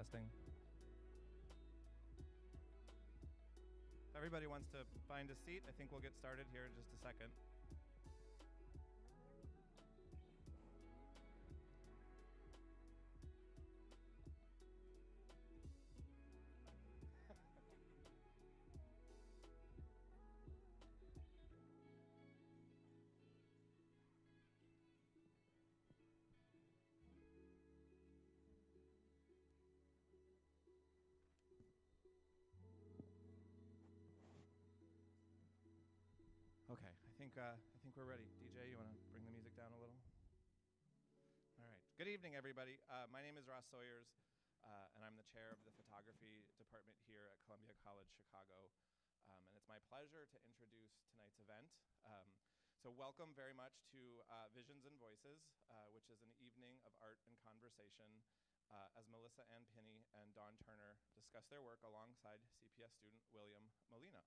Testing. If everybody wants to find a seat, I think we'll get started here in just a second. Okay, I think we're ready. DJ, you want to bring the music down a little? All right. Good evening, everybody. My name is Ross Sawyers, and I'm the chair of the photography department here at Columbia College Chicago. And it's my pleasure to introduce tonight's event. So welcome very much to Visions and Voices, which is an evening of art and conversation as Melissa Ann Pinney and Dawn Turner discuss their work alongside CPS student William Molina.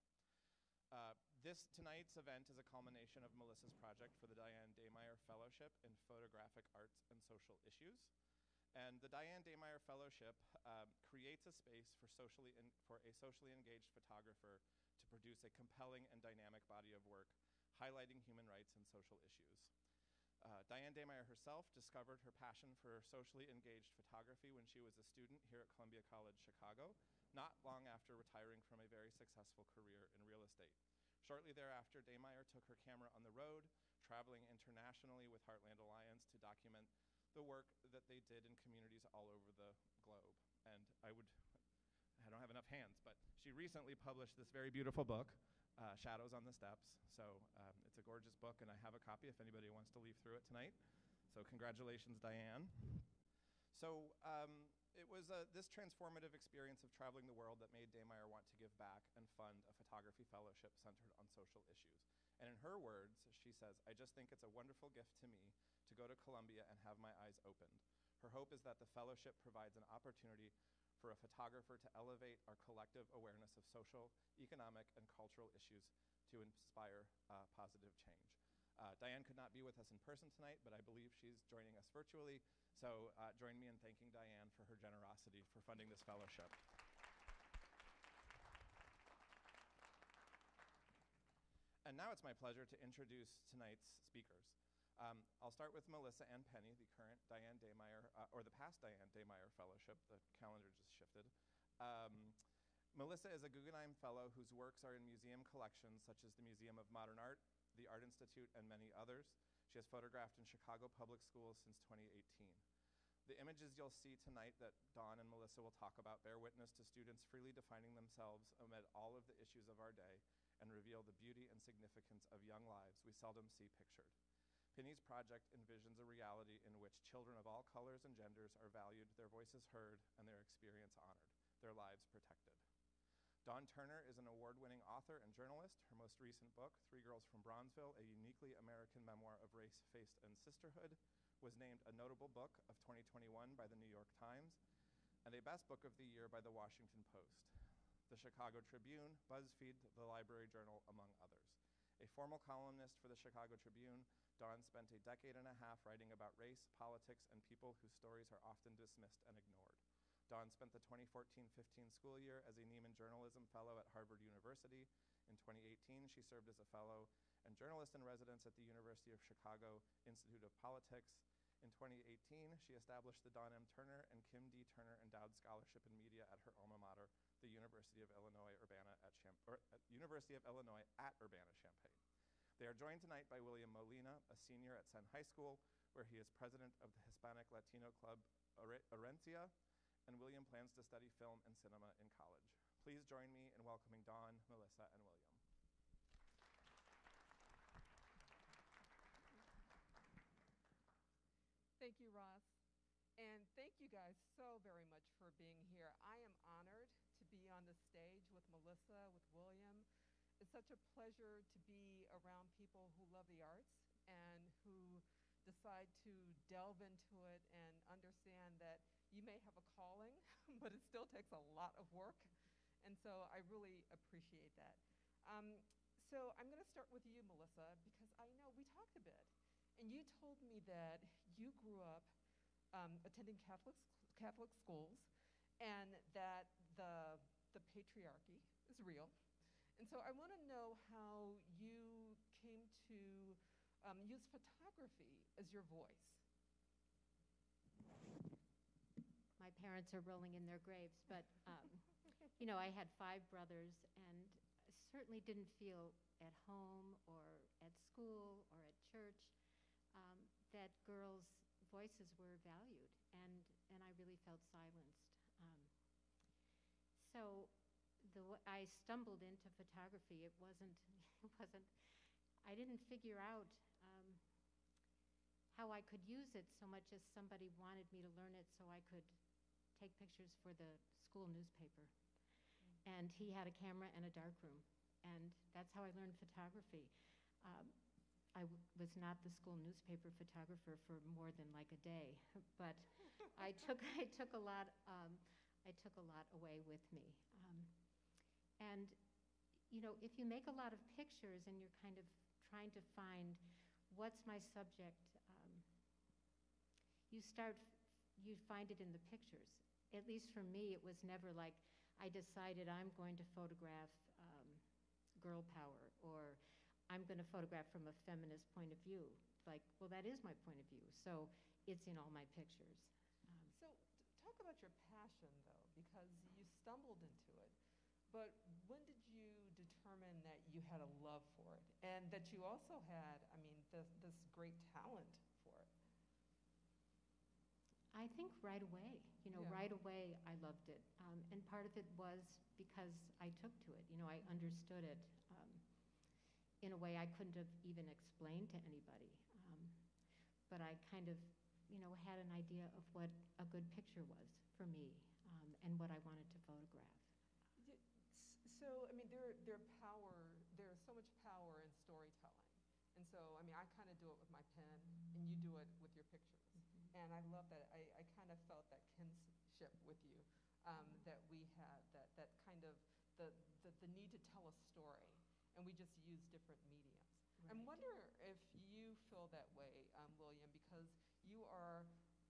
Tonight's event is a culmination of Melissa's project for the Diane Dammeyer Fellowship in Photographic Arts and Social Issues. And the Diane Dammeyer Fellowship creates a space for a socially engaged photographer to produce a compelling and dynamic body of work highlighting human rights and social issues. Diane Dammeyer herself discovered her passion for socially engaged photography when she was a student here at Columbia College Chicago, not long after retiring from a very successful career in real estate. Shortly thereafter, Dammeyer took her camera on the road, traveling internationally with Heartland Alliance to document the work that they did in communities all over the globe. And I don't have enough hands, but she recently published this very beautiful book, Shadows on the Steps. So it's a gorgeous book, and I have a copy if anybody wants to leaf through it tonight. So congratulations, Diane. So it was this transformative experience of traveling the world that made Dammeyer want to give back and fund a photography fellowship centered on social issues. And in her words, she says, "I just think it's a wonderful gift to me to go to Columbia and have my eyes opened. Her hope is that the fellowship provides an opportunity for a photographer to elevate our collective awareness of social, economic, and cultural issues to inspire positive change." Diane could not be with us in person tonight, but I believe she's joining us virtually. So join me in thanking Diane for her generosity for funding this fellowship. And now it's my pleasure to introduce tonight's speakers. I'll start with Melissa Ann Pinney, the current Diane Dammeyer, or the past Diane Dammeyer Fellowship. The calendar just shifted. Melissa is a Guggenheim Fellow whose works are in museum collections such as the Museum of Modern Art, the Art Institute, and many others. She has photographed in Chicago public schools since 2018. The images you'll see tonight that Dawn and Melissa will talk about bear witness to students freely defining themselves amid all of the issues of our day and reveal the beauty and significance of young lives we seldom see pictured. Pinney's project envisions a reality in which children of all colors and genders are valued, their voices heard, and their experience honored, their lives protected. Dawn Turner is an award-winning author and journalist. Her most recent book, Three Girls from Bronzeville, a uniquely American memoir of race, faith, and sisterhood, was named a notable book of 2021 by the New York Times and a best book of the year by the Washington Post, the Chicago Tribune, BuzzFeed, the Library Journal, among others. A formal columnist for the Chicago Tribune, Dawn spent a decade and a half writing about race, politics, and people whose stories are often dismissed and ignored. Dawn spent the 2014-15 school year as a Neiman Journalism Fellow at Harvard University. In 2018, she served as a fellow and journalist in residence at the University of Chicago Institute of Politics. In 2018, she established the Dawn M. Turner and Kim D. Turner Endowed Scholarship in Media at her alma mater, the University of Illinois at Urbana-Champaign. They are joined tonight by William Molina, a senior at Senn High School, where he is president of the Hispanic Latino Club Herencia, and William plans to study film and cinema in college. Please join me in welcoming Dawn, Melissa, and William. Thank you, Ross. And thank you guys so very much for being here. I am honored to be on the stage with Melissa, with William. It's such a pleasure to be around people who love the arts and who decide to delve into it and understand that you may have a calling, but it still takes a lot of work. And so I really appreciate that. So I'm going to start with you, Melissa, because I know we talked a bit. And you told me that you grew up attending Catholic schools, and that the patriarchy is real. And so I want to know how you came to use photography as your voice. My parents are rolling in their graves, but you know, I had 5 brothers, and certainly didn't feel at home or at school or at church that girls' voices were valued, and I really felt silenced. So I stumbled into photography. It wasn't, I didn't figure out how I could use it so much as somebody wanted me to learn it so I could take pictures for the school newspaper. And he had a camera and a darkroom, and that's how I learned photography. I was not the school newspaper photographer for more than like a day, but I took a lot away with me. And you know, if you make a lot of pictures and you're kind of trying to find what's my subject, you find it in the pictures. At least for me, it was never like I decided I'm going to photograph girl power, or I'm going to photograph from a feminist point of view. Like, well, that is my point of view, so it's in all my pictures. So talk about your passion, though, because you stumbled into it. But when did you determine that you had a love for it, and that you also had, I mean, this great talent for it? I think right away, you know, Yeah. right away I loved it. And part of it was because I took to it. You know, I understood it in a way I couldn't have even explained to anybody. But I kind of, you know, had an idea of what a good picture was for me, and what I wanted to photograph. So, I mean, there's so much power in storytelling. And so, I mean, I kind of do it with my pen, and you do it with your pictures. And I love that. I kind of felt that kinship with you, that we had, that kind of the need to tell a story, and we just use different mediums. Right. I wonder if you feel that way, William, because you are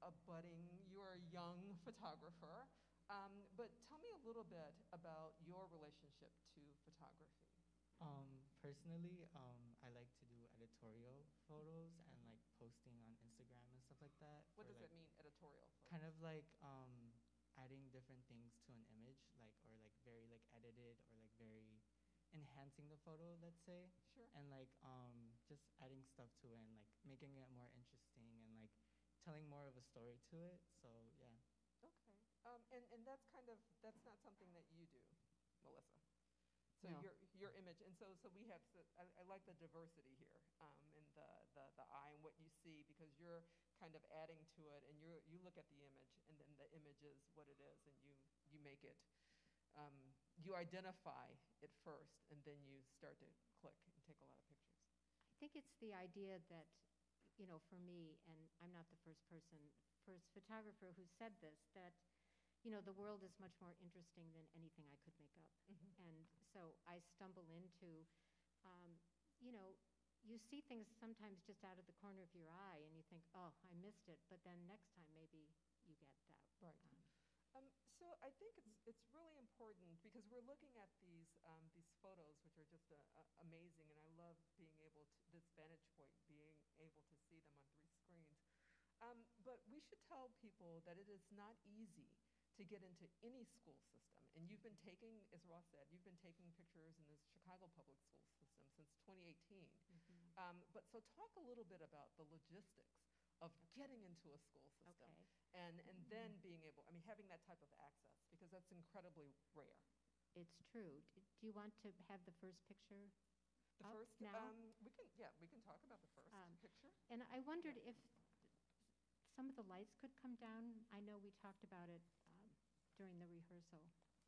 a young photographer. But tell me a little bit about your relationship to photography. Personally, I like to do editorial photos and like posting on Instagram and stuff like that. What does like, it mean, editorial? Kind of like adding different things to an image, like or like very like edited or like very enhancing the photo, let's say. Sure. And like just adding stuff to it and like making it more interesting and like telling more of a story to it. So yeah. Okay. And that's not something that you do, Melissa. So No. your image, and so we have. I like the diversity here, in the eye and what you see, because you're kind of adding to it, and you look at the image, and then the image is what it is, and you make it. You identify it first, and then you start to click and take a lot of pictures. I think it's the idea that, you know, for me, and I'm not the first photographer who said this, that, you know, the world is much more interesting than anything I could make up. Mm-hmm. And so I stumble into, you know, you see things sometimes just out of the corner of your eye, and you think, oh, I missed it, but then next time maybe you get that. Right. So I think it's really important, because we're looking at these photos, which are just amazing, and I love being able to, this vantage point, being able to see them on 3 screens. But we should tell people that it is not easy to get into any school system. And you've been taking, as Ross said, you've been taking pictures in the Chicago public school system since 2018. Mm-hmm. But so talk a little bit about the logistics of getting into a school system. Okay. And then being able, I mean, having that type of access, because that's incredibly rare. It's true. Do you want to have the first picture The up first, now? we can talk about the first picture. And I wondered if some of the lights could come down. I know we talked about it during the rehearsal.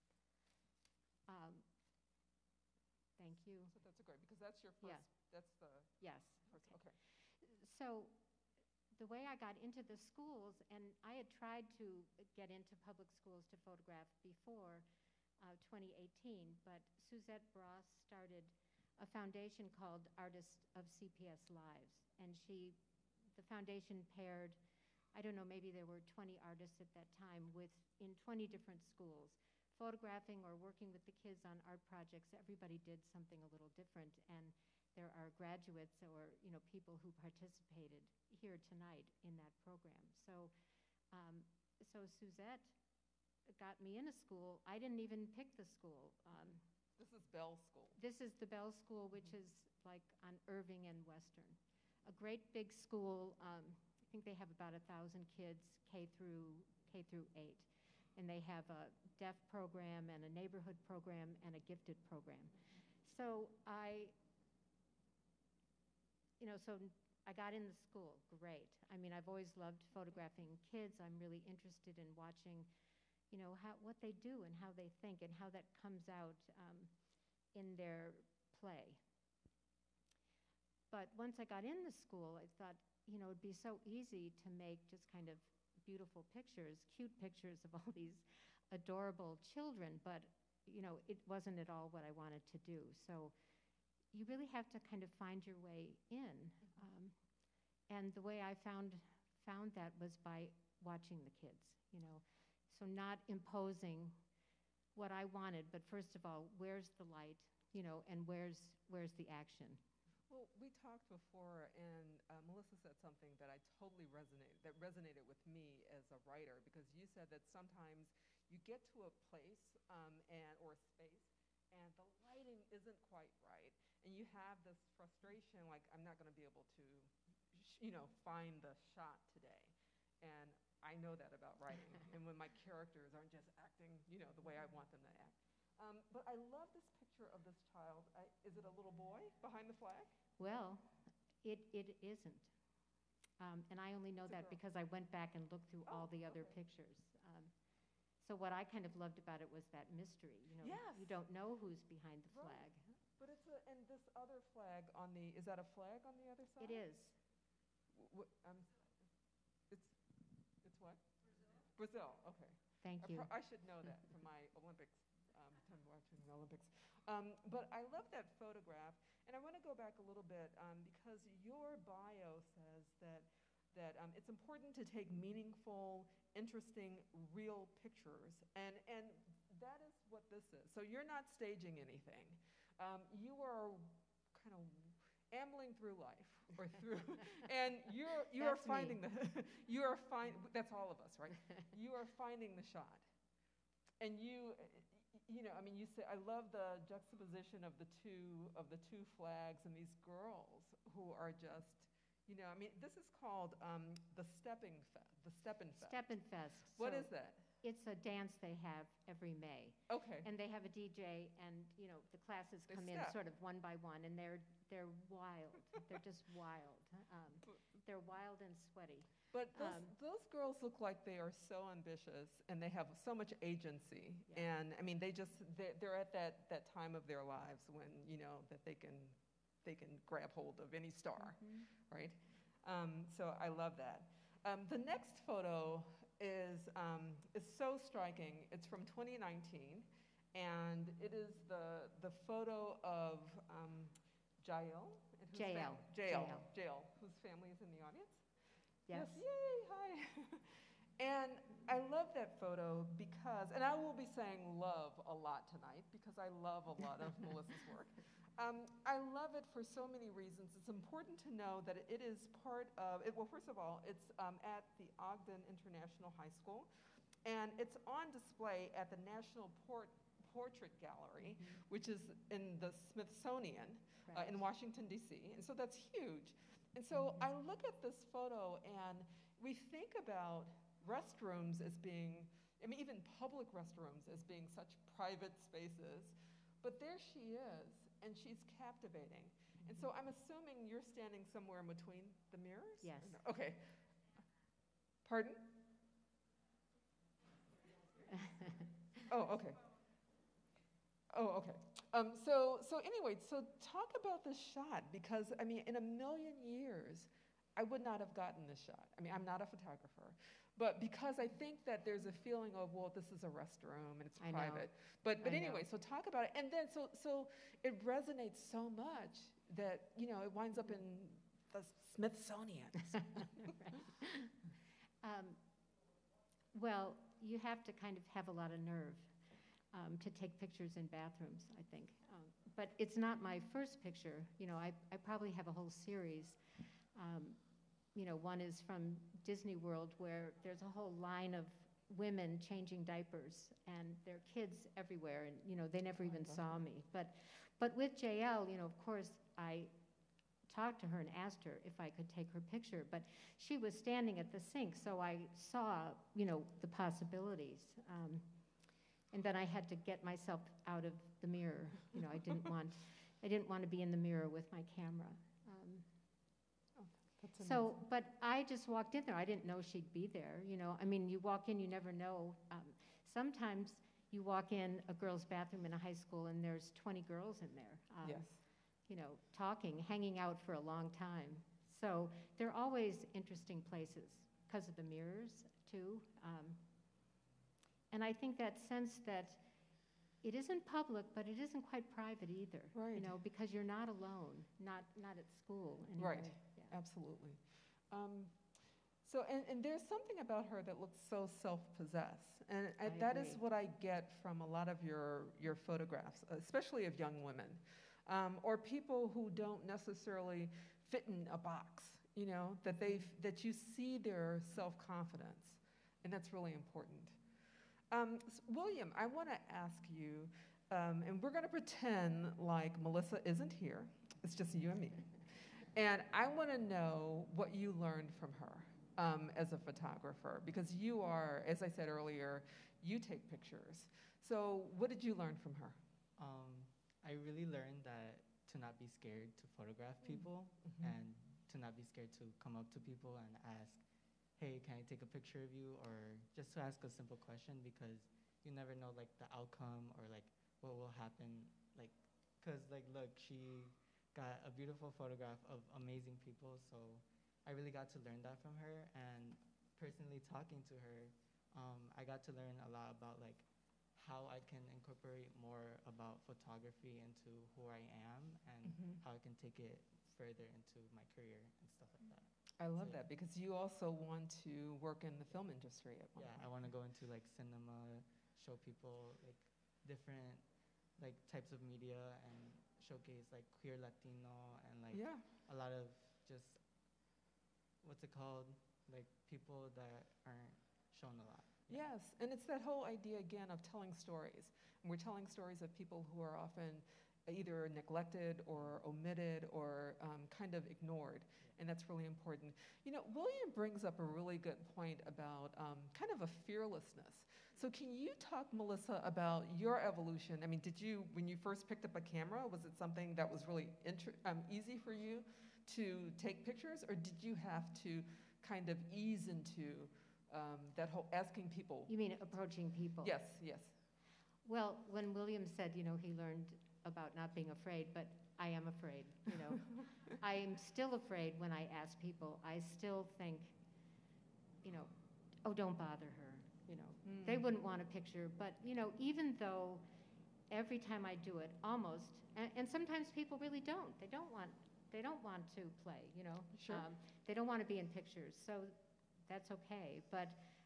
Thank you. So that's great, because that's your first, Yeah. that's the Yes. first, okay. So the way I got into the schools, and I had tried to get into public schools to photograph before 2018, but Suzette Bross started a foundation called Artists of CPS Lives, and the foundation paired I don't know, maybe there were 20 artists at that time in 20 different schools. Photographing or working with the kids on art projects, everybody did something a little different. And there are graduates or, people who participated here tonight in that program. So, so Suzette got me in a school. I didn't even pick the school. This is Bell School. This is the Bell School, which is like on Irving and Western. A great big school. I think they have about 1,000 kids, K through 8. And they have a deaf program and a neighborhood program and a gifted program. So I got in the school, great. I mean, I've always loved photographing kids. I'm really interested in watching, what they do and how they think and how that comes out in their play. But once I got in the school, I thought, it'd be so easy to make just kind of beautiful pictures, cute pictures of all these adorable children, but, it wasn't at all what I wanted to do. So you really have to kind of find your way in. And the way I found that was by watching the kids, So not imposing what I wanted, but first of all, where's the light, and where's the action? Well, we talked before, and Melissa said something that resonated with me as a writer, because you said that sometimes you get to a place or a space, and the lighting isn't quite right, and you have this frustration, like, I'm not going to be able to, find the shot today. And I know that about writing, and when my characters aren't just acting, the way I want them to act. But I love this picture of this child. Is it a little boy behind the flag? Well, it isn't. And I only know that because I went back and looked through all the other pictures. So what I kind of loved about it was that mystery. Yes. You don't know who's behind the flag. But and this other flag is that a flag on the other side? It is. It's what? Brazil, okay. Thank you. I should know that from my Olympics, from watching the Olympics. But I love that photograph, and I want to go back a little bit because your bio says that it's important to take meaningful, interesting, real pictures, and that is what this is. So you're not staging anything. You are kind of ambling through life, and you are finding that's all of us, right? You are finding the shot, and you say, I love the juxtaposition of the two flags and these girls who are just, this is called the Steppin' Fest. Steppin' Fest. What is that? It's a dance they have every May. Okay. And they have a DJ, and the classes come in sort of one by one, and they're wild. They're just wild. They're wild and sweaty. But those girls look like they are so ambitious, and they have so much agency. Yeah. And I mean, they're at that time of their lives when that they can grab hold of any star, right? So I love that. The next photo is so striking. It's from 2019, and it is the photo of Jael, whose family is in the audience. Yes. Yay! Hi. And I love that photo because, and I will be saying love a lot tonight because I love a lot of Melissa's work. I love it for so many reasons. It's important to know that it is part of, well, first of all, it's at the Ogden International High School, and it's on display at the National Portrait Gallery, which is in the Smithsonian in Washington, D.C., and so that's huge. And so I look at this photo, and we think about restrooms as being, even public restrooms as being such private spaces, but there she is. And she's captivating. And so I'm assuming you're standing somewhere in between the mirrors? Yes. Okay. Pardon? Oh, okay. So anyway, so talk about this shot, because, in a million years, I would not have gotten this shot. I'm not a photographer. But because I think that there's a feeling of, well, this is a restroom and it's private. But anyway, so talk about it. And then so it resonates so much that, it winds up in the Smithsonian. Right. Well, you have to kind of have a lot of nerve to take pictures in bathrooms, I think. But it's not my first picture. You know, I probably have a whole series. You know, one is from Disney World where there's a whole line of women changing diapers and there are kids everywhere and, you know, they never even saw me. But with JL, you know, of course, I talked to her and asked her if I could take her picture, but she was standing at the sink, so I saw, you know, the possibilities. And then I had to get myself out of the mirror. You know, I didn't want to be in the mirror with my camera. That's So, but I just walked in there. I didn't know she'd be there. You know, I mean, you walk in, you never know. Sometimes you walk in a girls' bathroom in a high school, and there's 20 girls in there. Yes. You know, talking, hanging out for a long time. So they're always interesting places because of the mirrors, too. And I think that sense that it isn't public, but it isn't quite private either. Right. You know, because you're not alone, not at school anyway. Right. Yeah. Absolutely. So, and there's something about her that looks so self-possessed. And that is agree. what I get from a lot of your photographs, especially of young women, or people who don't necessarily fit in a box, you know, that you see their self-confidence. And that's really important. William, I want to ask you, and we're going to pretend like Melissa isn't here. It's just you and me. And I want to know what you learned from her as a photographer, because you are, as I said earlier, you take pictures. So what did you learn from her? I really learned that to not be scared to photograph people and to not be scared to come up to people and ask, hey, can I take a picture of you? Or just to ask a simple question, because you never know, like, the outcome or, like, what will happen. Like, because, like, look, she got a beautiful photograph of amazing people, so I really got to learn that from her. And personally talking to her, I got to learn a lot about, like, how I can incorporate more about photography into who I am and how I can take it further into my career and stuff like that. I love that, because you also want to work in the film industry at one Yeah, point. I want to go into, like, cinema, show people, like, different, like, types of media and showcase, like, queer Latino and, like, a lot of just, what's it called, like, people that aren't shown a lot. Yes, and it's that whole idea, again, of telling stories. And we're telling stories of people who are often either neglected or omitted or kind of ignored, and that's really important. You know, William brings up a really good point about kind of a fearlessness. So can you talk, Melissa, about your evolution? I mean, did you, when you first picked up a camera, was it something that was really easy for you to take pictures, or did you have to kind of ease into that whole asking people? You mean approaching people? Yes, yes. Well, when William said, you know, he learned about not being afraid, but I am afraid, you know. I am still afraid when I ask people. I still think, you know, oh, don't bother her, you know. They wouldn't want a picture, but, you know, even though every time I do it, almost, and sometimes people really don't. They don't want to play, you know. Sure. They don't want to be in pictures, so that's okay. But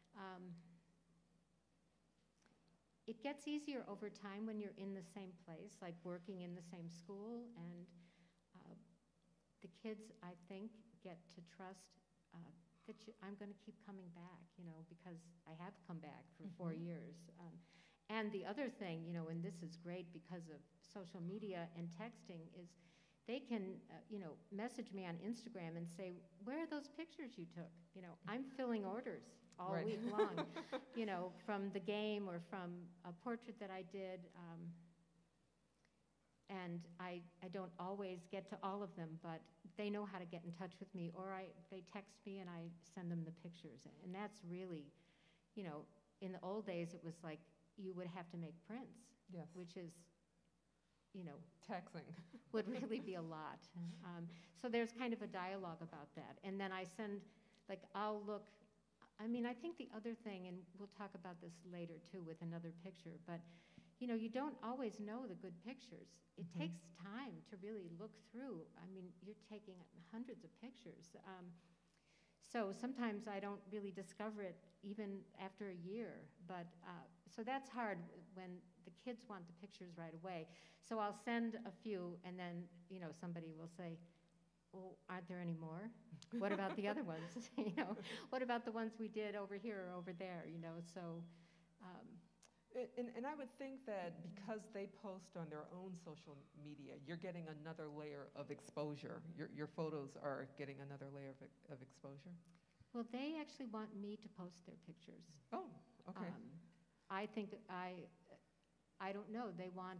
it gets easier over time when you're in the same place, like working in the same school, and the kids, I think, get to trust that I'm going to keep coming back, you know, because I have come back for 4 years. And the other thing, you know, and this is great because of social media and texting, is they can, you know, message me on Instagram and say, where are those pictures you took? You know, I'm filling orders all week long, you know, from the game or from a portrait that I did. And I don't always get to all of them, but they know how to get in touch with me, or they text me and I send them the pictures. And that's really, you know, in the old days it was like you would have to make prints, which is, you know, taxing. would really be a lot. So there's kind of a dialogue about that. And then I send, like, I'll look, I mean, I think the other thing, and we'll talk about this later too with another picture, but, you know, you don't always know the good pictures. It takes time to really look through. I mean, you're taking hundreds of pictures. So sometimes I don't really discover it even after a year. But so that's hard when the kids want the pictures right away. So I'll send a few, and then somebody will say, "Well, aren't there any more? What about the other ones? What about the ones we did over here or over there?" So. And I would think that because they post on their own social media, you're getting another layer of exposure. Your photos are getting another layer of exposure. Well, they actually want me to post their pictures. Oh, okay. I think I don't know. They want.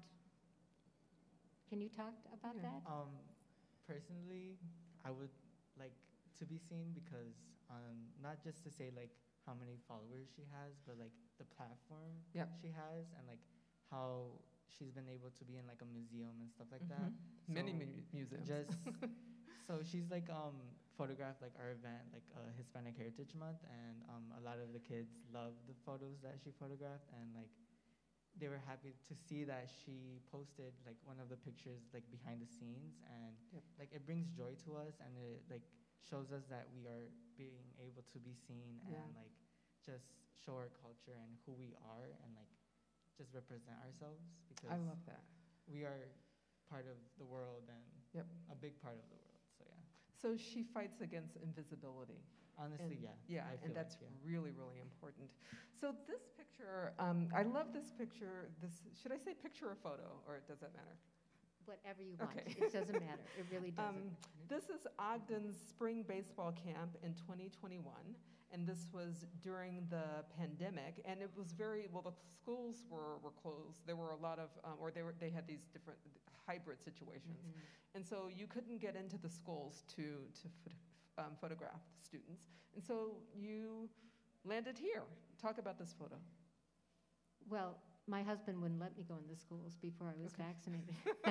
Can you talk about that? Personally, I would like to be seen because not just to say like how many followers she has, but like the platform she has, and like how she's been able to be in like a museum and stuff like that. So Many museums. Just so she's like photographed like our event, like Hispanic Heritage Month, and a lot of the kids love the photos that she photographed, and like they were happy to see that she posted like one of the pictures like behind the scenes, and like it brings joy to us, and it like shows us that we are being able to be seen and like just show our culture and who we are, and like just represent ourselves, because I love that. we are part of the world and a big part of the world. So yeah. So she fights against invisibility. Honestly, Yeah, I and feel that's like, really, really important. So this picture, I love this picture. Should I say picture or photo, or does that matter? Whatever you want. Okay. It doesn't matter. It really doesn't. This is Ogden's spring baseball camp in 2021, and this was during the pandemic, and it was the schools were closed. There were a lot of, they had these different hybrid situations, and so you couldn't get into the schools to photograph the students, and so you landed here. Talk about this photo. Well, my husband wouldn't let me go in the schools before I was vaccinated.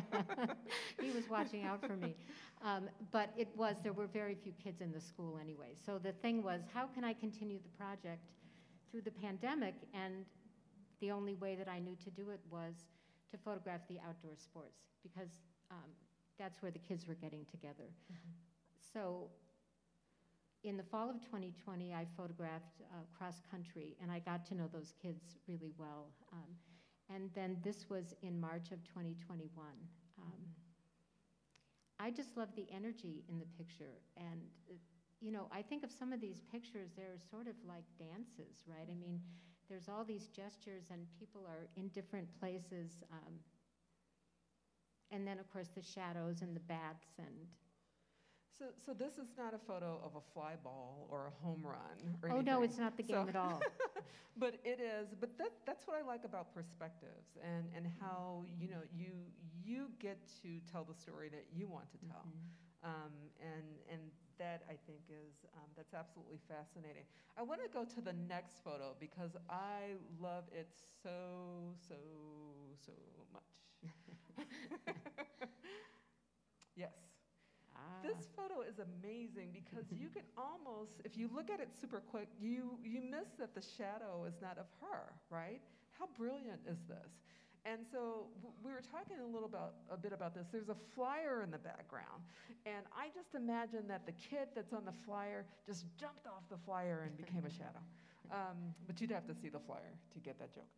He was watching out for me. But there were very few kids in the school anyway. So the thing was, how can I continue the project through the pandemic? And the only way that I knew to do it was to photograph the outdoor sports, because that's where the kids were getting together. So in the fall of 2020, I photographed cross country, and I got to know those kids really well. And then this was in March of 2021. I just love the energy in the picture. And, I think of some of these pictures, they're sort of like dances, right? I mean, there's all these gestures, and people are in different places. And then, of course, the shadows and the bats and... So this is not a photo of a fly ball or a home run or anything. Oh, no, it's not the game at all. But it is. But that's what I like about perspectives, and how you get to tell the story that you want to tell, and that I think is that's absolutely fascinating. I want to go to the next photo because I love it so much. Yes. This photo is amazing because you can almost, if you look at it super quick, you miss that the shadow is not of her, right? How brilliant is this? And so we were talking a bit about this. There's a flyer in the background, and I just imagine that the kid that's on the flyer just jumped off the flyer and became a shadow. But you'd have to see the flyer to get that joke.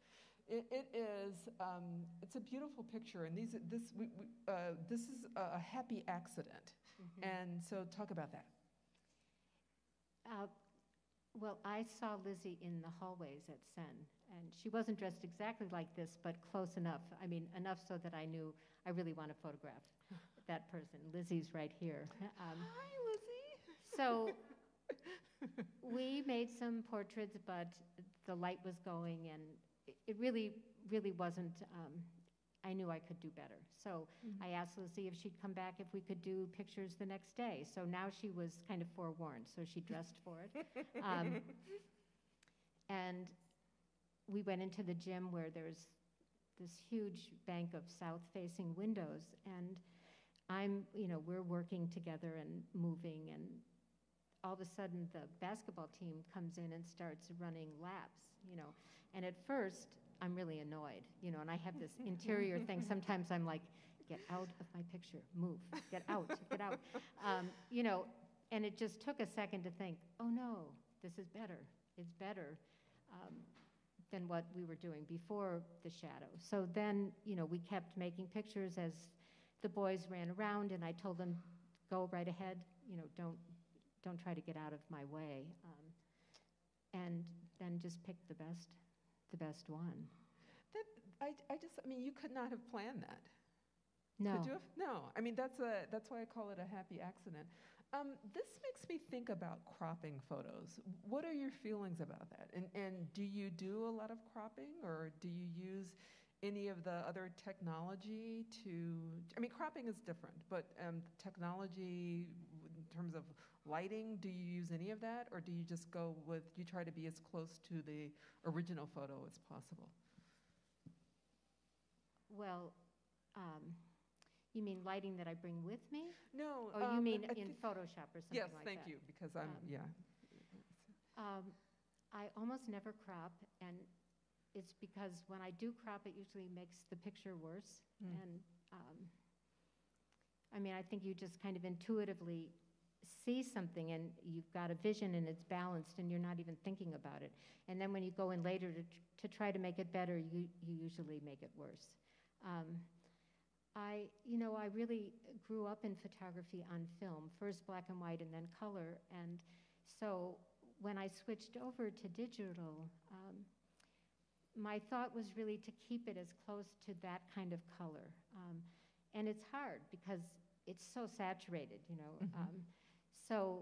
It's a beautiful picture, and this is a happy accident. And so talk about that. Well, I saw Lizzie in the hallways at Sen, and she wasn't dressed exactly like this, but close enough. I mean, enough so that I knew I really want to photograph that person. Lizzie's right here. Hi, Lizzie. So we made some portraits, but the light was going, and it really, really wasn't, I knew I could do better. So I asked Lizzie if she'd come back, if we could do pictures the next day. So now she was kind of forewarned, so she dressed for it. And we went into the gym where there's this huge bank of south-facing windows, and we're working together and moving, and all of a sudden the basketball team comes in and starts running laps, and at first I'm really annoyed, and I have this interior thing. Sometimes I'm like, get out of my picture, move, get out, get out. and it just took a second to think, oh no, this is better. It's better than what we were doing before the shadow. So then, we kept making pictures as the boys ran around, and I told them, go right ahead, don't try to get out of my way. And then just pick the best one. You could not have planned that. No. Could you have? No. That's why I call it a happy accident. This makes me think about cropping photos. What are your feelings about that? And do you do a lot of cropping, or do you use any of the other technology to, cropping is different, but technology in terms of lighting, do you use any of that, or do you just you try to be as close to the original photo as possible? Well, you mean lighting that I bring with me? No. Or you mean in Photoshop or something yes, like that? Yes, thank you, because I almost never crop, and it's because when I do crop, it usually makes the picture worse. And I think you just kind of intuitively see something, and you've got a vision, and it's balanced, and you're not even thinking about it. And then when you go in later to try to make it better, you usually make it worse. I really grew up in photography on film, first black and white and then color. And so when I switched over to digital, my thought was really to keep it as close to that kind of color. And it's hard because it's so saturated, So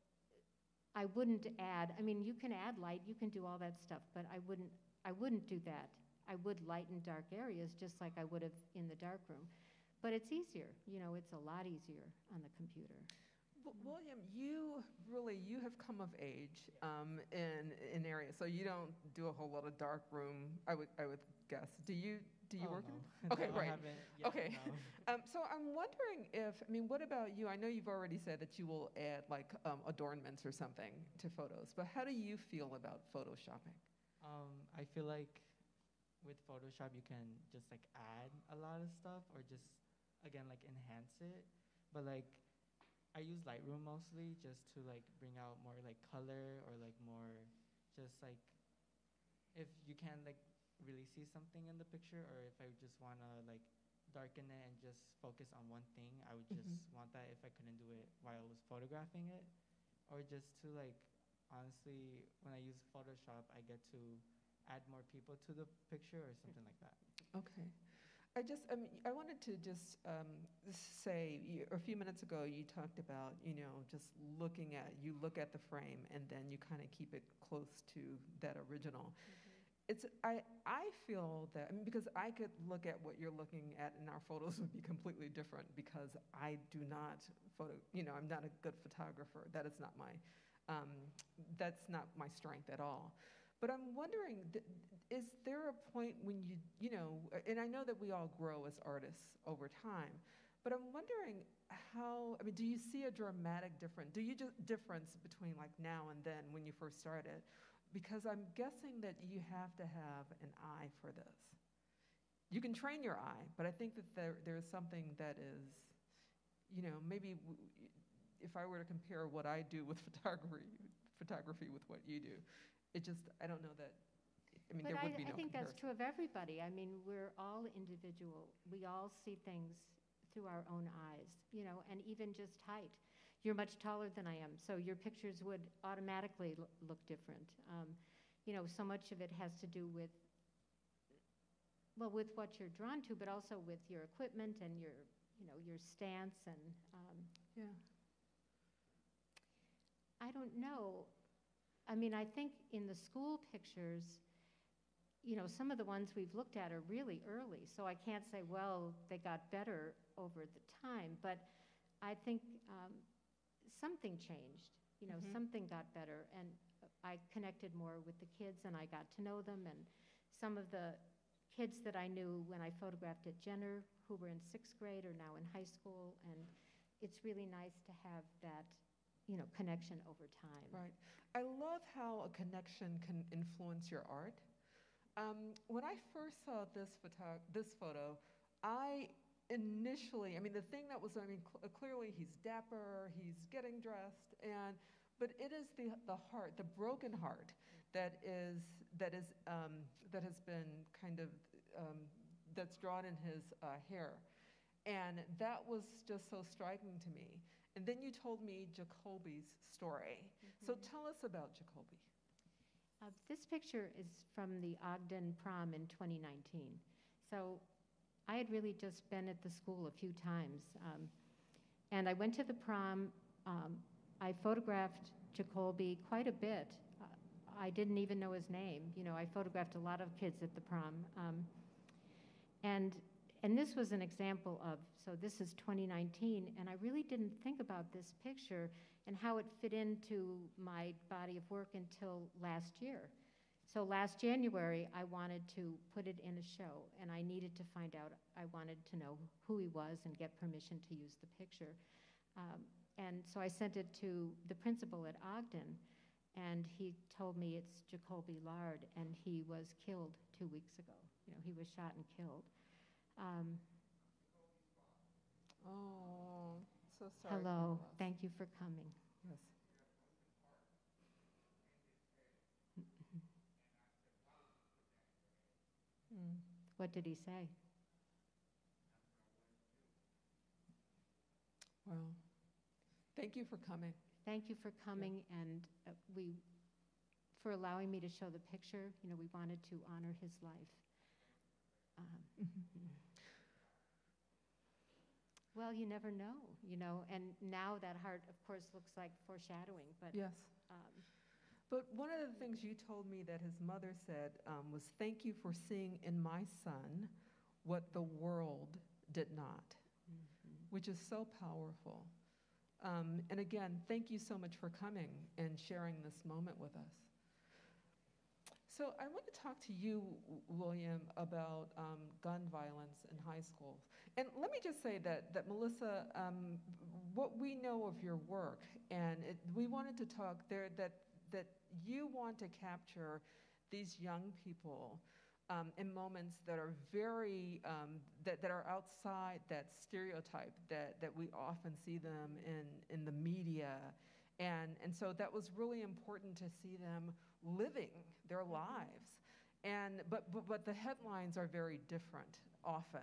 I wouldn't add, you can add light, you can do all that stuff, but I wouldn't do that. I would lighten dark areas just like I would have in the darkroom. But it's easier, it's a lot easier on the computer. Well, William, you have come of age in areas, so you don't do a whole lot of dark room, I would guess. Do you work in it? Okay, no, right. I haven't yet, Okay. no. So I'm wondering what about you? I know you've already said that you will add adornments or something to photos, but how do you feel about photoshopping? I feel like with Photoshop, you can just add a lot of stuff or just, again, enhance it. But I use Lightroom mostly just to bring out more color or more just if you can really see something in the picture, or if I just want to darken it and just focus on one thing, I would just want that if I couldn't do it while I was photographing it. Or just to honestly, when I use Photoshop, I get to add more people to the picture or something like that. Okay. I wanted to just say, a few minutes ago, you talked about, just look at the frame, and then you kind of keep it close to that original. I feel that, because I could look at what you're looking at in our photos would be completely different, because I do not I'm not a good photographer. That is not that's not my strength at all. But I'm wondering, is there a point when and I know that we all grow as artists over time, but I'm wondering how, do you see a dramatic difference between now and then when you first started? Because I'm guessing that you have to have an eye for this. You can train your eye, but I think that there is something that is, maybe if I were to compare what I do with photography with what you do, I don't know that, but there would be no I think comparison. that's true of everybody. We're all individual. We all see things through our own eyes, and even just height. You're much taller than I am, so your pictures would automatically look different. So much of it has to do with what you're drawn to, but also with your equipment and your stance and. Yeah. I don't know. I think in the school pictures, some of the ones we've looked at are really early, so I can't say, well, they got better over the time, but I think something changed, something got better, and I connected more with the kids, and I got to know them, and some of the kids that I knew when I photographed at Jenner, who were in 6th grade, are now in high school, and it's really nice to have that connection over time. Right. I love how a connection can influence your art. When I first saw this photo, I initially, I mean, the thing that was, I mean, clearly he's dapper, he's getting dressed, but it is the heart, the broken heart, that has been kind of that's drawn in his hair, and that was just so striking to me. And then you told me Jacoby's story. So tell us about Jacoby. This picture is from the Ogden prom in 2019. So I had really just been at the school a few times. And I went to the prom. I photographed Jacoby quite a bit. I didn't even know his name. You know, I photographed a lot of kids at the prom. And this was an example of, so this is 2019, and I really didn't think about this picture and how it fit into my body of work until last year. So last January, I wanted to put it in a show, and I needed to find out, I wanted to know who he was and get permission to use the picture. And so I sent it to the principal at Ogden, and he told me it's Jacoby Lard, and he was killed 2 weeks ago. You know, he was shot and killed. Oh, so sorry. Hello, thank you for coming. Yes. What did he say? Well, thank you for coming. Thank you for coming, and for allowing me to show the picture. You know, we wanted to honor his life. Well, you never know, you know, and now that heart, of course, looks like foreshadowing, but... Yes. But one of the things you told me that his mother said was, thank you for seeing in my son what the world did not, which is so powerful. And again, thank you so much for coming and sharing this moment with us. So I want to talk to you, William, about gun violence in high schools. And let me just say that Melissa, what we know of your work, and we wanted to talk there that you want to capture these young people in moments that are very, that are outside that stereotype that we often see them in the media. And so that was really important to see them living their lives. But the headlines are very different often.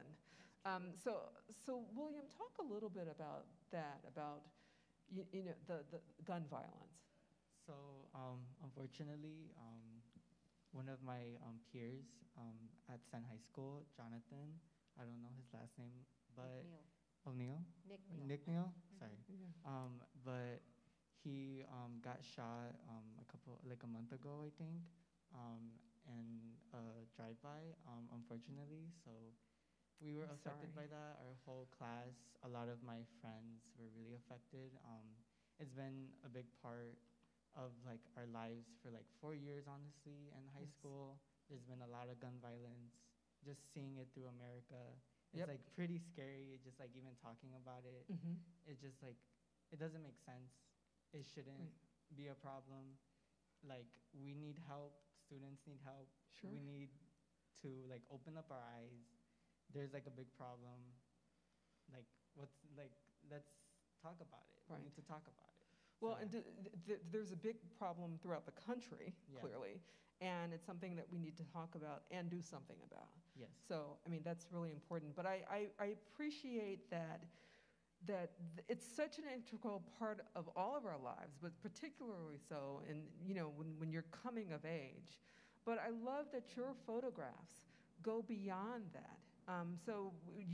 So William, talk a little bit about that, about you know, the gun violence. So unfortunately, one of my peers at Sen High School, Jonathan, I don't know his last name, but O'Neill? Nick Neal? Sorry. Yeah. But he got shot a month ago, I think, in a drive-by, unfortunately. So we were affected by that. Our whole class, a lot of my friends were really affected. It's been a big part of like our lives for like 4 years, honestly, in high school. There's been a lot of gun violence. Just seeing it through America, it's like pretty scary. Just like even talking about it, it's just like, it doesn't make sense. It shouldn't be a problem. Like, we need help. Students need help. Sure. We need to like open up our eyes. There's like a big problem. Like, let's talk about it. Right. We need to talk about it. Well, So, and there's a big problem throughout the country, clearly, and it's something that we need to talk about and do something about. yes. So, I mean, that's really important. But I appreciate that it's such an integral part of all of our lives, but particularly so when you're coming of age. But I love that your photographs go beyond that. So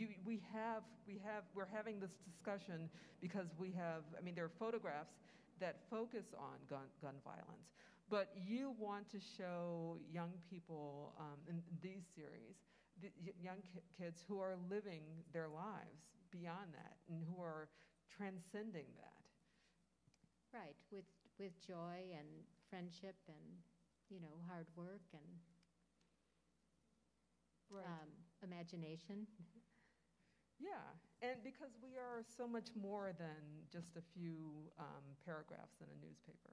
we're having this discussion because there are photographs that focus on gun violence, but you want to show young people in these series, young kids who are living their lives beyond that and who are transcending that. Right, with joy and friendship and, you know, hard work and imagination. Yeah, and because we are so much more than just a few paragraphs in a newspaper.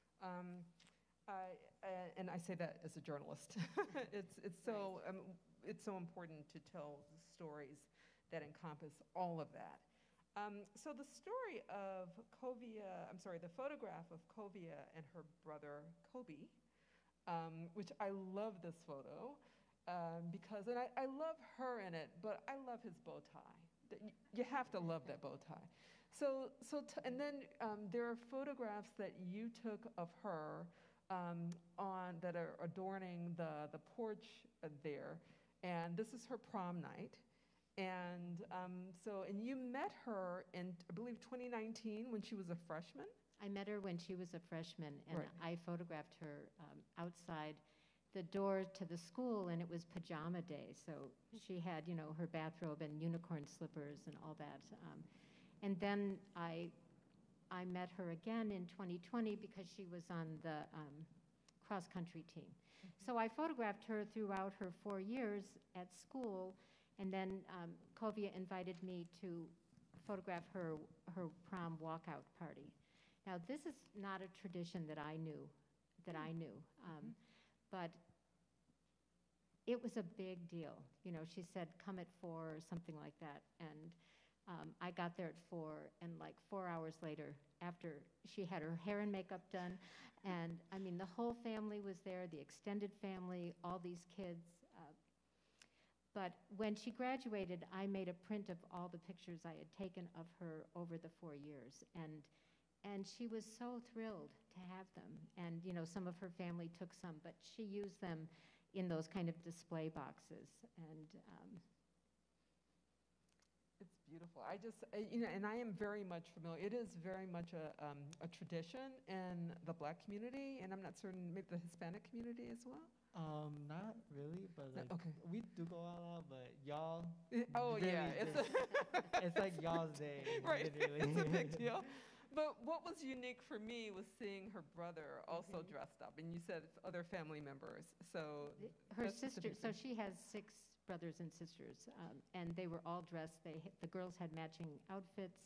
And I say that as a journalist. It's so important to tell stories that encompass all of that. So the story of the photograph of Kovia and her brother Kobe, which I love this photo because, and I love her in it, but I love his bow tie. You have to love that bow tie. And then there are photographs that you took of her that are adorning the porch there, and this is her prom night. And and you met her in, I believe, 2019 when she was a freshman? I met her when she was a freshman, and Right. I photographed her outside the door to the school, and it was pajama day. So she had, her bathrobe and unicorn slippers and all that. And then I met her again in 2020 because she was on the cross-country team. So I photographed her throughout her 4 years at school, and then Kovia invited me to photograph her prom walkout party. Now, this is not a tradition that I knew, but it was a big deal. She said, come at 4 or something like that, and I got there at 4, and like 4 hours later, after she had her hair and makeup done, and I mean, the whole family was there, the extended family, all these kids. But when she graduated, I made a print of all the pictures I had taken of her over the 4 years, and she was so thrilled to have them. And some of her family took some, but she used them in those kind of display boxes. And it's beautiful. I just, and I am very much familiar. It is very much a tradition in the Black community, and I'm not certain, maybe the Hispanic community as well. Not really, but like Okay. we do go all out, but y'all. Oh really yeah, it's like y'all's day, right. literally. It's a big deal. But what was unique for me was seeing her brother also dressed up, and you said other family members. So her that's just a sister, big so thing. she has 6 brothers and sisters, and they were all dressed. The girls had matching outfits.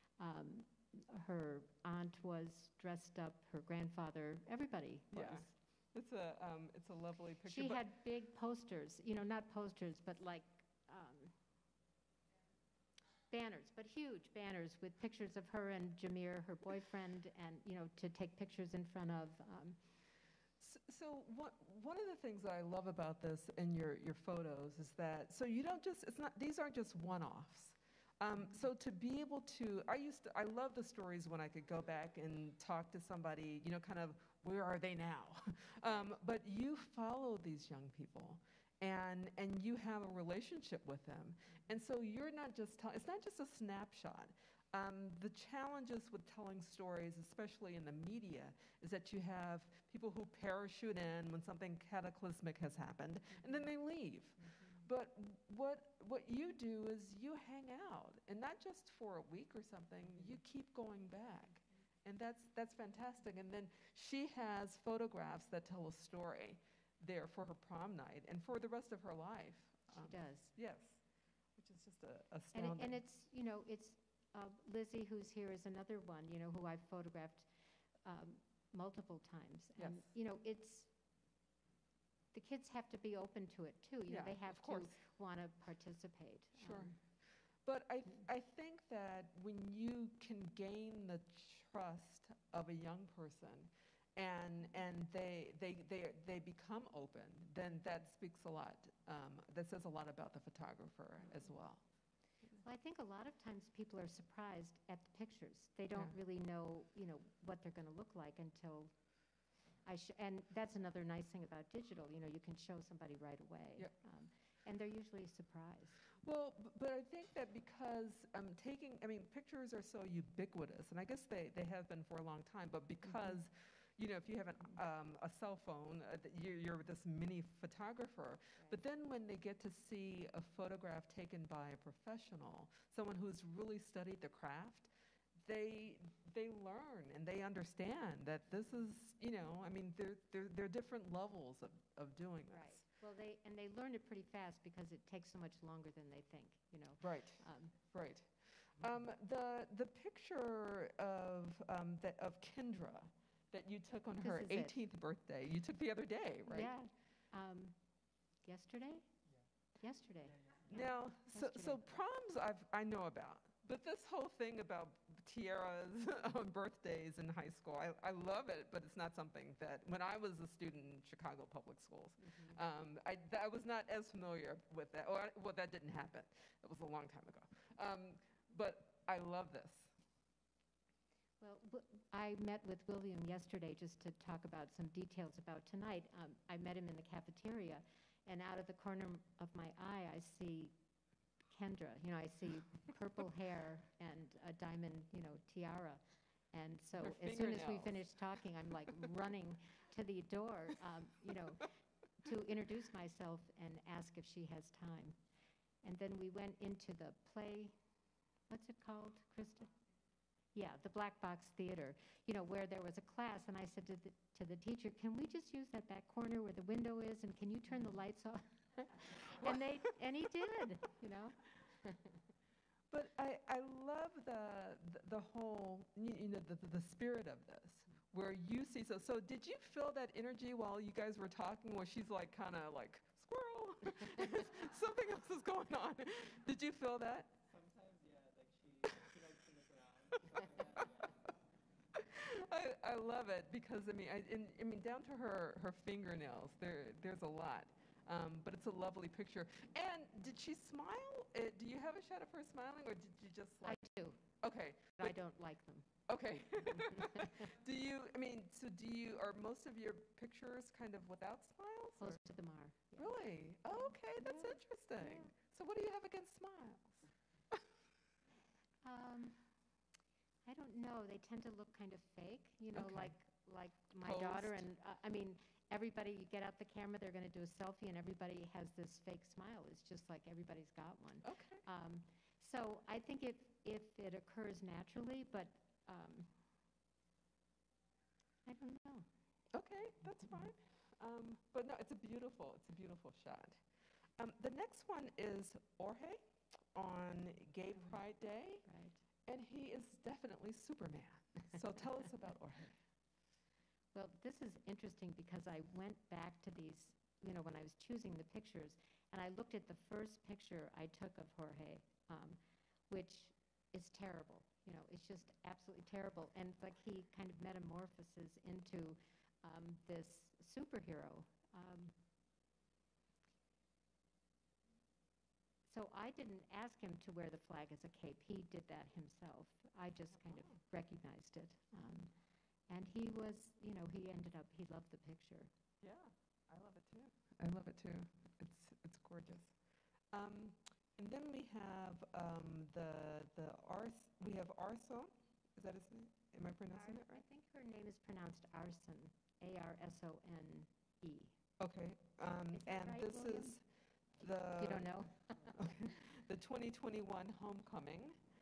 Her aunt was dressed up. Her grandfather, everybody was. Yeah. It's a lovely picture. She but- had big posters, not posters, but like banners, but huge banners with pictures of her and Jameer, her boyfriend, and, to take pictures in front of. So one of the things that I love about this in your photos is that, so you don't just, these aren't just one-offs. So to be able to, I love the stories when I could go back and talk to somebody, kind of, where are they now? But you follow these young people, and you have a relationship with them. And so you're not just it's not just a snapshot. The challenges with telling stories, especially in the media, is that you have people who parachute in when something cataclysmic has happened, and then they leave. But what you do is you hang out, and not just for a week or something, you keep going back. And that's fantastic. And then she has photographs that tell a story there for her prom night and for the rest of her life. She does. Yes, which is just astounding. And it's, it's Lizzie, who's here, is another one, who I've photographed multiple times. Yes. And, it's, the kids have to be open to it, too. Yeah, They have of course. to want to participate. Sure. But I think that when you can gain the trust of a young person and they become open, then that speaks a lot. That says a lot about the photographer as well. Well, I think a lot of times people are surprised at the pictures. They don't really know, what they're going to look like until and that's another nice thing about digital. You can show somebody right away. Yep. And they're usually surprised. Well, but I think that because pictures are so ubiquitous, and I guess they have been for a long time, but because, if you have a cell phone, you're this mini photographer. Right. But then when they get to see a photograph taken by a professional, someone who's really studied the craft, they learn and they understand that this is, there are different levels of doing this. Right. Well, they learn it pretty fast because it takes so much longer than they think, Right. Right. The picture of Kendra that you took on her 18th birthday, you took the other day, right? Yeah. Yesterday? Yeah. Yesterday. Now, so proms I know about, but this whole thing about tiaras on birthdays in high school, I love it, but it's not something that, when I was a student in Chicago public schools, I was not as familiar with that. Well, that didn't happen. It was a long time ago. But I love this. Well, I met with William yesterday just to talk about some details about tonight. I met him in the cafeteria, and out of the corner of my eye, I see Kendra. I see purple hair and a diamond, tiara. And so as soon as we finished talking, I'm like running to the door, to introduce myself and ask if she has time. And then we went into the play, what's it called, Krista? Yeah, the Black Box Theater, where there was a class, and I said to the teacher, can we just use that back corner where the window is, and can you turn the lights off? and he did, But I love the whole, the spirit of this, where you see, so did you feel that energy while you guys were talking, where she's like, kind of like, squirrel, something else is going on? Did you feel that? Sometimes, yeah, like she likes to look around. I love it because, I mean, down to her fingernails, there's a lot. But it's a lovely picture. And did she smile? Do you have a shot of her smiling, or did you just like? I do. Okay. But I don't like them. Okay. Are most of your pictures kind of without smiles? Most of them are. Yeah. Really? Oh, okay, that's interesting. Yeah. So what do you have against smiles? I don't know. They tend to look kind of fake, Okay. like my daughter. Posed. And everybody, you get out the camera, they're going to do a selfie, and everybody has this fake smile. It's just like everybody's got one. Okay. So I think if it occurs naturally, but I don't know. Okay, that's fine. But no, it's a beautiful shot. The next one is Jorge on Gay Pride Day. Right. And he is definitely Superman. So tell us about Jorge. Well, this is interesting because I went back to these, when I was choosing the pictures, and I looked at the first picture I took of Jorge, which is terrible. It's just absolutely terrible. And it's like he kind of metamorphoses into this superhero. So I didn't ask him to wear the flag as a cape. He did that himself. I just kind of recognized it. And he was, he loved the picture. Yeah, I love it too. I love it too. It's gorgeous. And then we have we have Arson. Is that his name? Am I pronouncing it I right? think her name is pronounced Arson, Arsone. Okay. Is that And right, this William? is the You don't know? okay, the 2021 homecoming.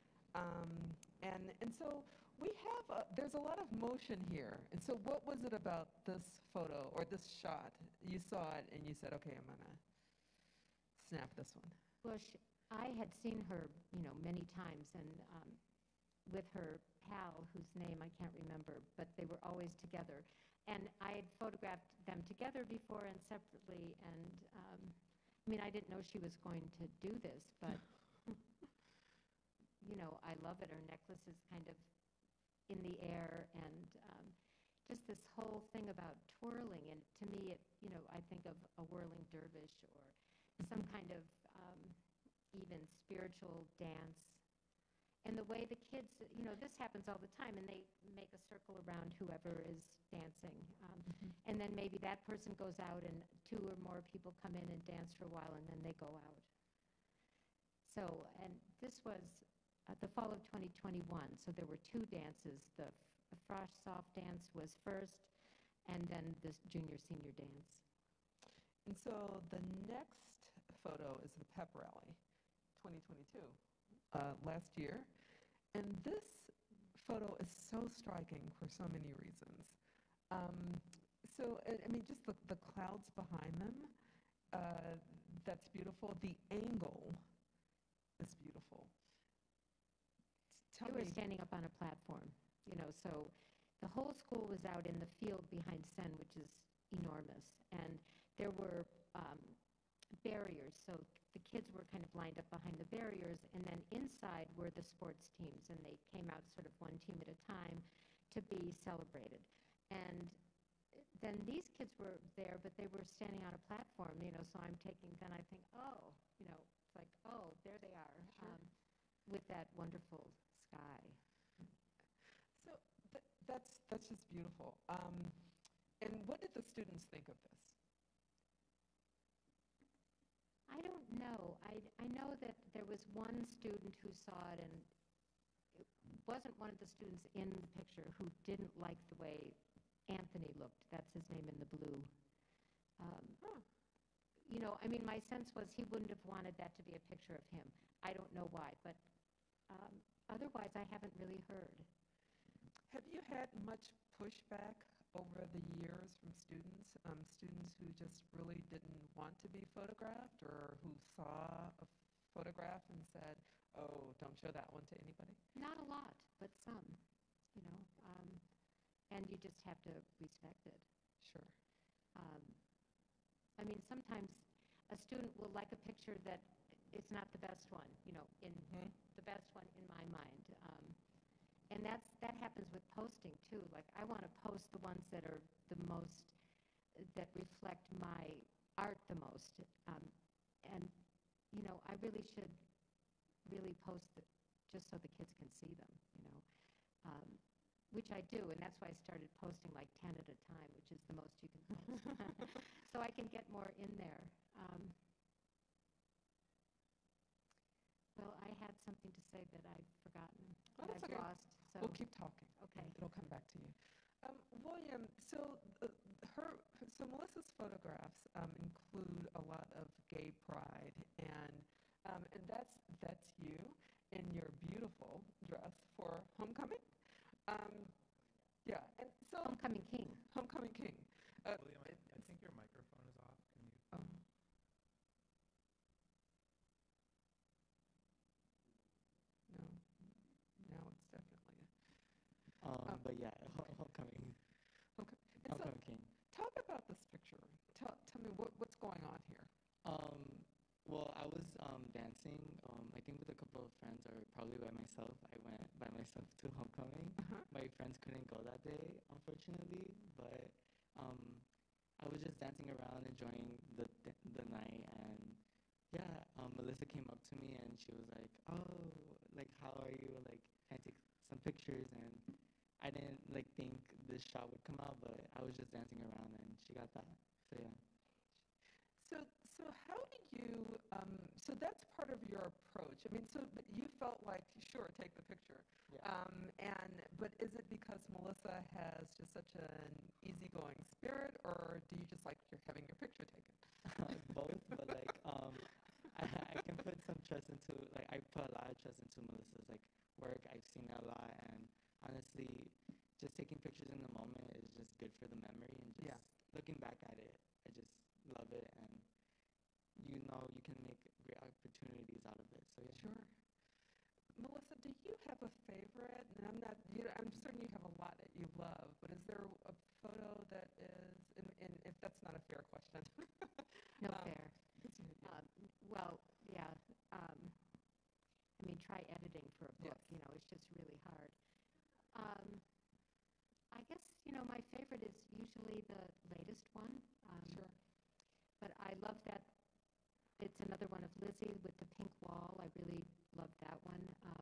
And so we have there's a lot of motion here. And so what was it about this photo or this shot? You saw it and you said, okay, I'm gonna snap this one. Well, I had seen her, many times, and with her pal, whose name I can't remember, but they were always together. And I had photographed them together before and separately, and I didn't know she was going to do this, but, I love it. Her necklace is kind of in the air, and just this whole thing about twirling. And to me, I think of a whirling dervish or some kind of even spiritual dance. And the way the kids, this happens all the time, and they make a circle around whoever is dancing. And then maybe that person goes out, and two or more people come in and dance for a while, and then they go out. So, and this was the fall of 2021, so there were two dances. The Frosh Soft dance was first, and then this junior-senior dance. And so the next photo is the pep rally, 2022, last year. And this photo is so striking for so many reasons. Just the clouds behind them, that's beautiful. The angle is beautiful. We were standing up on a platform, so the whole school was out in the field behind Sen, which is enormous. And there were barriers, so the kids were kind of lined up behind the barriers, and then inside were the sports teams, and they came out sort of one team at a time to be celebrated. And then these kids were there, but they were standing on a platform, so I'm taking, then I think, oh, it's like, oh, there they are, Sure. With that wonderful sky. So that's just beautiful. And what did the students think of this? I don't know. I know that there was one student who saw it, and it wasn't one of the students in the picture who didn't like the way Anthony looked. That's his name in the blue. My sense was he wouldn't have wanted that to be a picture of him. I don't know why, but otherwise I haven't really heard. Have you had much pushback over the years from students, students who just really didn't want to be photographed, or who saw a photograph and said, oh, don't show that one to anybody? Not a lot, but some, and you just have to respect it. Sure. Sometimes a student will like a picture that it's not the best one, the best one in my mind. And that happens with posting, too. Like, I want to post the ones that are the most, that reflect my art the most. I really should really post it just so the kids can see them, which I do, and that's why I started posting like 10 at a time, which is the most you can post. So I can get more in there. Well, I had something to say that I've forgotten, Oh, that that's I've okay. lost. So We'll keep talking. Okay. It'll come back to you. William, so Melissa's photographs include a lot of gay pride, and that's you in your beautiful dress for homecoming. Yeah, and so Homecoming King. Homecoming King. William, I think your microphone is off. Can you? No, now it's definitely. But yeah, homecoming. Okay. And so, Homecoming King. talk about this picture. Tell me what's going on here. Well, I was dancing, I think with a couple of friends, or probably by myself. I went by myself to homecoming. My friends couldn't go that day, unfortunately, but I was just dancing around, enjoying the night, and yeah, Melissa came up to me and she was like, oh, like, how are you? Like, can I take some pictures? And I didn't think this shot would come out, but I was just dancing around and she got that. So yeah. So how do you, so that's part of your approach. But you felt like, sure, take the picture. Yeah. But is it because Melissa has just such an easygoing spirit, or do you just like having your picture taken? Both, but I can put some trust into, I put a lot of trust into Melissa's work. I've seen it a lot, and honestly, just taking pictures in the moment is just good for the memory, and just looking back at it, I just love it, and you can make great opportunities out of it. So yeah. Sure. Melissa, do you have a favorite? And I'm certain you have a lot that you love, but is there a photo that is, and if that's not a fair question. No fair. Yeah. Well, yeah. Try editing for a book. Yes. It's just really hard. I guess, my favorite is usually the latest one. Sure. But I love that. It's another one of Lizzie with the pink wall. I really love that one.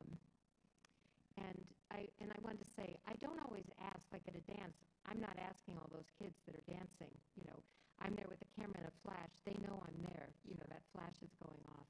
And I wanted to say, I don't always ask, like at a dance, I'm not asking all those kids that are dancing, I'm there with a camera and a flash. They know I'm there. That flash is going off.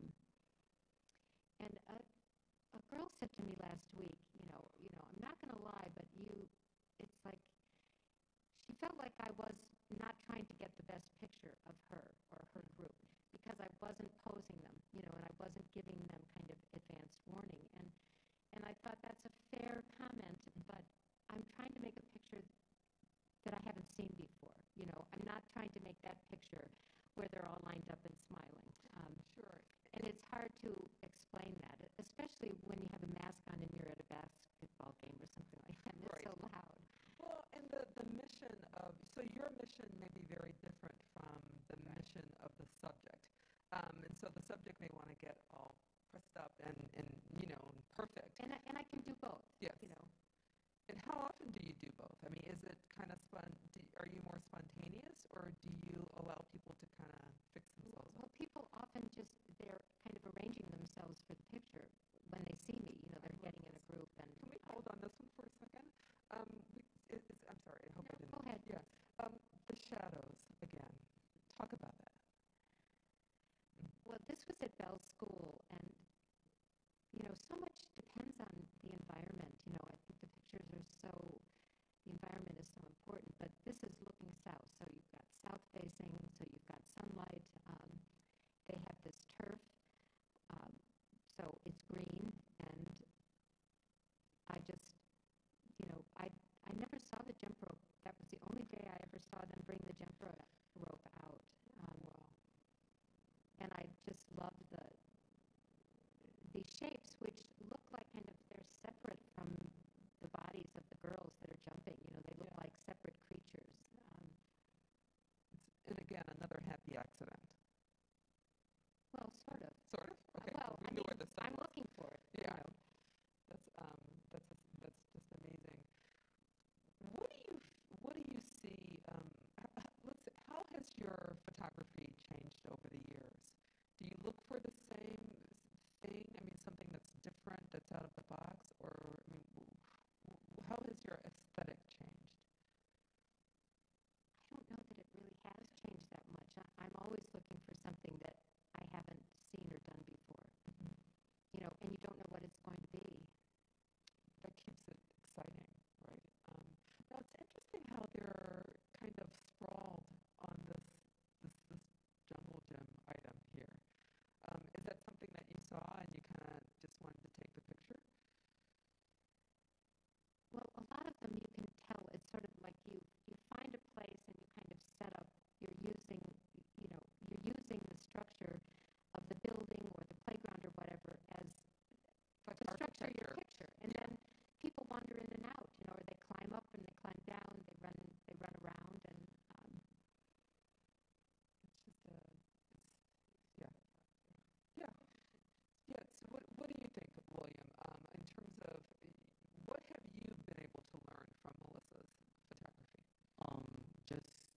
And a girl said to me last week, I'm not going to lie, but it's like, she felt like I was not trying to get the best picture of her or her group, because I wasn't posing them, and I wasn't giving them kind of advanced warning. And I thought that's a fair comment, but I'm trying to make a picture that I haven't seen before. I'm not trying to make that picture where they're all lined up and smiling. Sure. And it's hard to explain that, especially when you have a mask on and you're at a basketball game or something like that, and it's so loud. Well, and the mission of, so your mission may be very different from the mission of the subject. And so the subject may want to get all pressed up and you know, perfect. And I can do both. Yes. You know. And how often do you do both? I mean, is it kind of are you more spontaneous, or do you allow people to kind of fix themselves up? Well, people often just, they're kind of arranging themselves for the picture when they see me. You know, they're getting in a group. And Can we hold on this one for a second? I'm sorry, I hope I didn't. Go ahead. Yeah. The shadows, again. Talk about that. Well, this was at Bell School, and, you know, so much depends on the environment. You know, I think the pictures are so, the environment is so important, but this is looking south, so you've got south facing, so you've got sunlight. They have this turf, so it's green, and I just, you know, I never saw the jump rope. That was the only day I ever saw them bring the jump rope out. And I just love these shapes, which look like kind of, they're separate from the bodies of the girls that are jumping. You know, they look like separate creatures. And again, another happy accident. Well, sort of. Sort of? Okay. Well, we knew where the sun I'm was. looking for it. Yeah. You know. That's just amazing. What do you see? How has your photography changed over the years? Do you look for the same thing? I mean, something that's different, that's out of the box, or I mean, how has your aesthetic changed? I don't know that it really has changed that much. I'm always looking for something that I haven't seen or done before. Mm-hmm. You know, and you don't know what it's going to be. That keeps it exciting, right? Now it's interesting how they're kind of sprawled on this jungle gym item here. Is that something that you saw and you kind of just wanted to take the picture? Well, a lot of them you can tell. It's sort of like you find a place and you kind of set up. You're using the structure of the building or the playground or whatever as Like to structure your architecture. picture. And then people wander in and out, you know, or they climb up and they climb down, they run around, and It's just yeah. So what do you think, William, in terms of what have you been able to learn from Melissa's photography? Just